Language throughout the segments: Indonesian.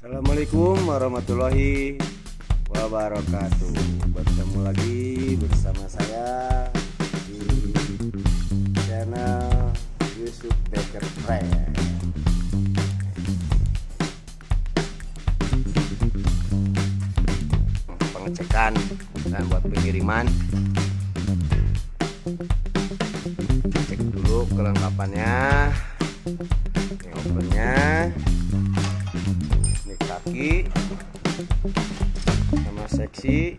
Assalamualaikum warahmatullahi wabarakatuh. Bertemu lagi bersama saya di channel Yusuf Baker Friend. Pengecekan dan buat pengiriman. Cek dulu kelengkapannya. Ini opennya. Kaki sama seksi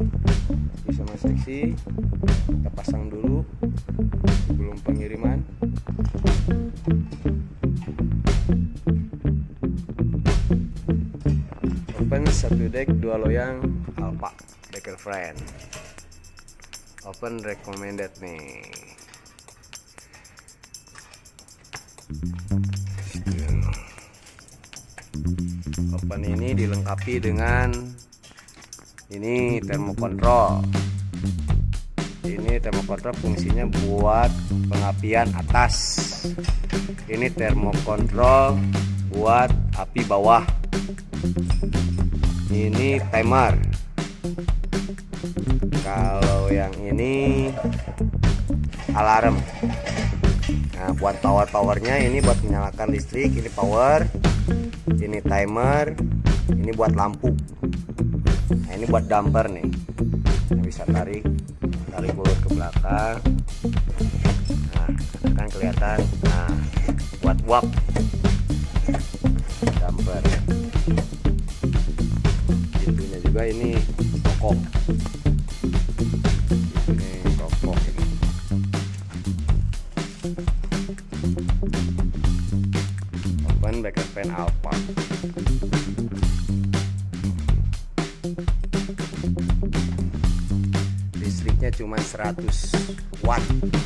kita pasang dulu sebelum pengiriman. Open 1 deck 2 loyang Alpha Baker Friend. Open recommended nih. Open ini dilengkapi dengan ini termokontrol. Ini termokontrol fungsinya buat pengapian atas. Ini termokontrol buat api bawah. Ini timer. Kalau yang ini alarm. Nah, buat powernya ini buat menyalakan listrik, ini power. Ini timer, ini buat lampu. Nah, ini buat damper nih. Nah, bisa tarik ulur ke belakang. Nah, kan kelihatan. Nah, buat uap damper. Pintunya juga ini kokoh. Ini kokoh ini. Open Baker Friend Alpha. Listriknya cuma 100 watt.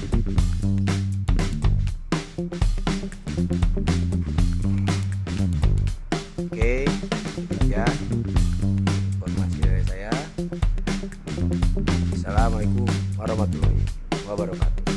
Oke, ya informasi dari saya. Assalamualaikum warahmatullahi wabarakatuh.